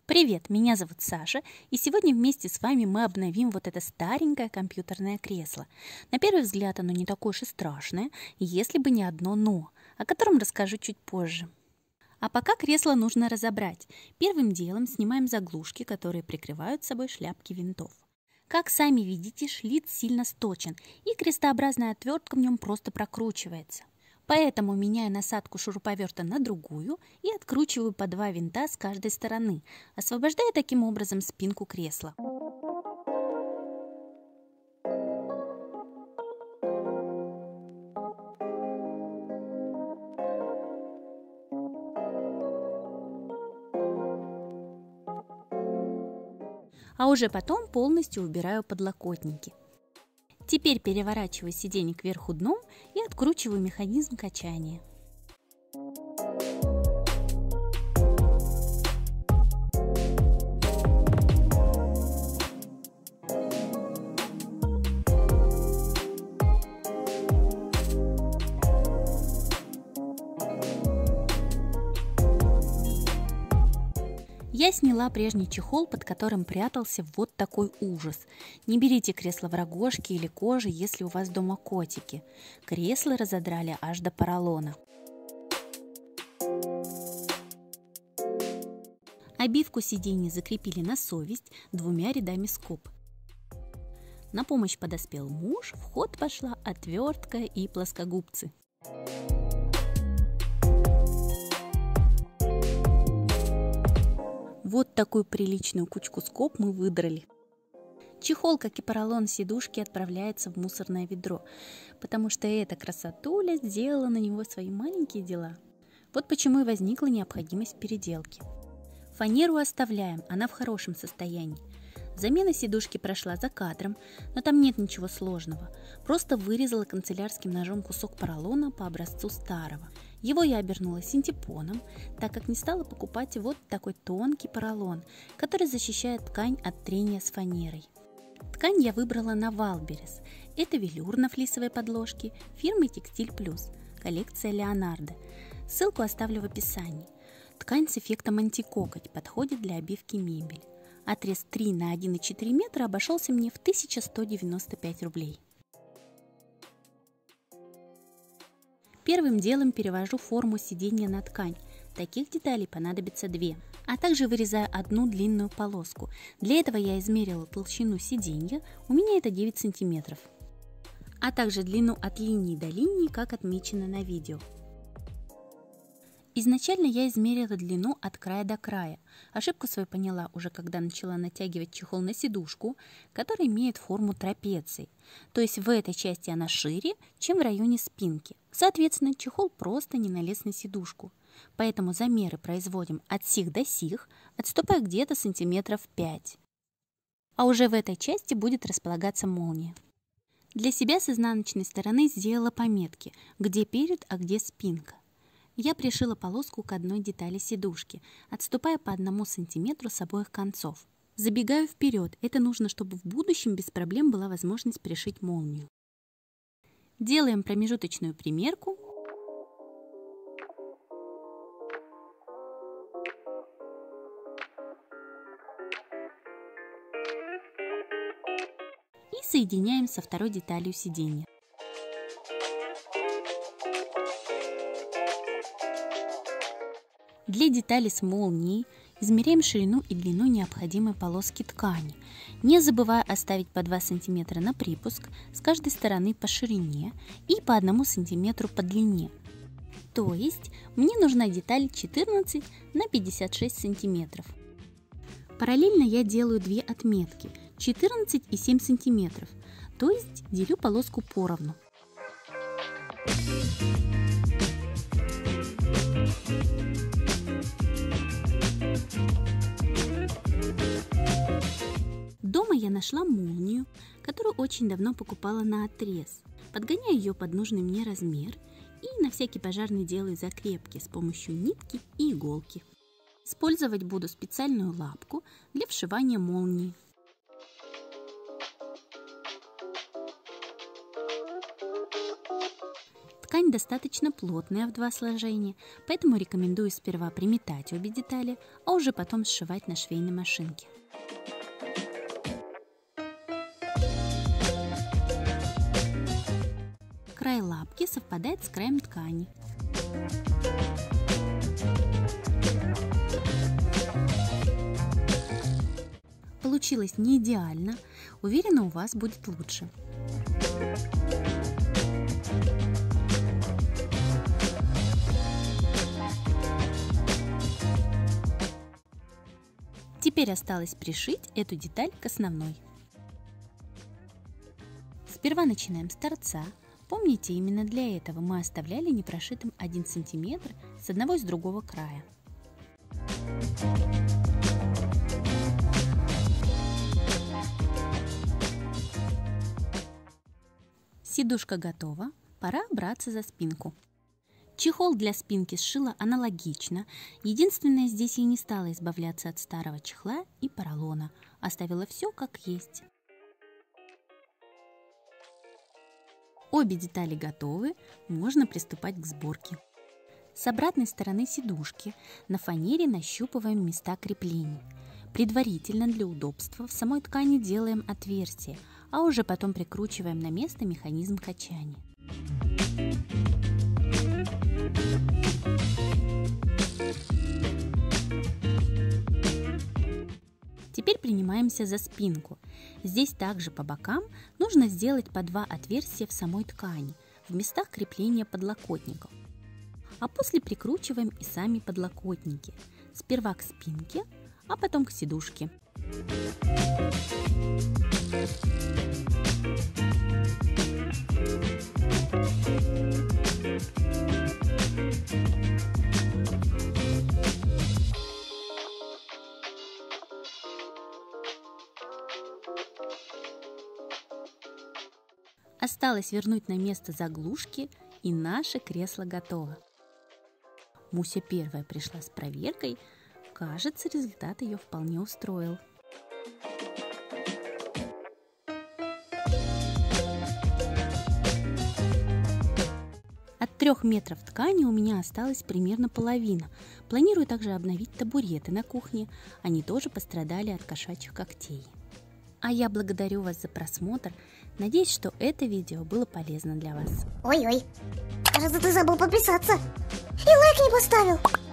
Привет, меня зовут Саша, и сегодня вместе с вами мы обновим вот это старенькое компьютерное кресло. На первый взгляд оно не такое уж и страшное, если бы не одно «но», о котором расскажу чуть позже. А пока кресло нужно разобрать. Первым делом снимаем заглушки, которые прикрывают собой шляпки винтов. Как сами видите, шлиц сильно сточен, и крестообразная отвертка в нем просто прокручивается. Поэтому меняю насадку шуруповерта на другую и откручиваю по 2 винта с каждой стороны, освобождая таким образом спинку кресла. А уже потом полностью убираю подлокотники. Теперь переворачиваю сиденье кверху дном и откручиваю механизм качания. Я сняла прежний чехол, под которым прятался вот такой ужас. Не берите кресло в рогожки или кожи, если у вас дома котики. Кресло разодрали аж до поролона. Обивку сидений закрепили на совесть 2 рядами скоб. На помощь подоспел муж, в ход пошла отвертка и плоскогубцы. Вот такую приличную кучку скоб мы выдрали. Чехол, как и поролон сидушки, отправляется в мусорное ведро, потому что эта красотуля сделала на него свои маленькие дела. Вот почему и возникла необходимость переделки. Фанеру оставляем, она в хорошем состоянии. Замена сидушки прошла за кадром, но там нет ничего сложного. Просто вырезала канцелярским ножом кусок поролона по образцу старого. Его я обернула синтепоном, так как не стала покупать вот такой тонкий поролон, который защищает ткань от трения с фанерой. Ткань я выбрала на Валберес. Это велюр на флисовой подложке фирмы Текстиль Плюс, коллекция Леонардо. Ссылку оставлю в описании. Ткань с эффектом антикокоть подходит для обивки мебели. Отрез 3 на 1,4 метра обошелся мне в 1195 рублей. Первым делом перевожу форму сиденья на ткань. Таких деталей понадобится 2. А также вырезаю одну длинную полоску. Для этого я измерила толщину сиденья, у меня это 9 сантиметров. А также длину от линии до линии, как отмечено на видео. Изначально я измерила длину от края до края. Ошибку свою поняла уже когда начала натягивать чехол на сидушку, который имеет форму трапеции. То есть в этой части она шире, чем в районе спинки. Соответственно, чехол просто не налез на сидушку. Поэтому замеры производим от сих до сих, отступая где-то сантиметров 5. А уже в этой части будет располагаться молния. Для себя с изнаночной стороны сделала пометки, где перед, а где спинка. Я пришила полоску к одной детали сидушки, отступая по 1 сантиметру с обоих концов. Забегаю вперед, это нужно, чтобы в будущем без проблем была возможность пришить молнию. Делаем промежуточную примерку. И соединяем со второй деталью сиденья. Для детали с молнией измеряем ширину и длину необходимой полоски ткани, не забывая оставить по 2 см на припуск с каждой стороны по ширине и по 1 см по длине. То есть мне нужна деталь 14 на 56 см. Параллельно я делаю 2 отметки 14 и 7 см, то есть делю полоску поровну. Дома я нашла молнию, которую очень давно покупала на отрез. Подгоняю ее под нужный мне размер и на всякий пожарный делаю закрепки с помощью нитки и иголки. Использовать буду специальную лапку для вшивания молнии. Ткань достаточно плотная в 2 сложения, поэтому рекомендую сперва приметать обе детали, а уже потом сшивать на швейной машинке. Край лапки совпадает с краем ткани. Получилось не идеально, уверена, у вас будет лучше. Теперь осталось пришить эту деталь к основной. Сперва начинаем с торца. Помните, именно для этого мы оставляли непрошитым 1 см с одного и с другого края. Сидушка готова, пора браться за спинку. Чехол для спинки сшила аналогично, единственное, здесь я не стала избавляться от старого чехла и поролона, оставила все как есть. Обе детали готовы, можно приступать к сборке. С обратной стороны сидушки на фанере нащупываем места креплений. Предварительно для удобства в самой ткани делаем отверстие, а уже потом прикручиваем на место механизм качания. Теперь принимаемся за спинку. Здесь также по бокам нужно сделать по 2 отверстия в самой ткани, в местах крепления подлокотников. А после прикручиваем и сами подлокотники. Сперва к спинке, а потом к сидушке. Осталось вернуть на место заглушки, и наше кресло готово. Муся первая пришла с проверкой. Кажется, результат ее вполне устроил. От 3 метров ткани у меня осталась примерно половина. Планирую также обновить табуреты на кухне. Они тоже пострадали от кошачьих когтей. А я благодарю вас за просмотр. Надеюсь, что это видео было полезно для вас. Ой-ой, кажется, ты забыл подписаться. И лайк не поставил.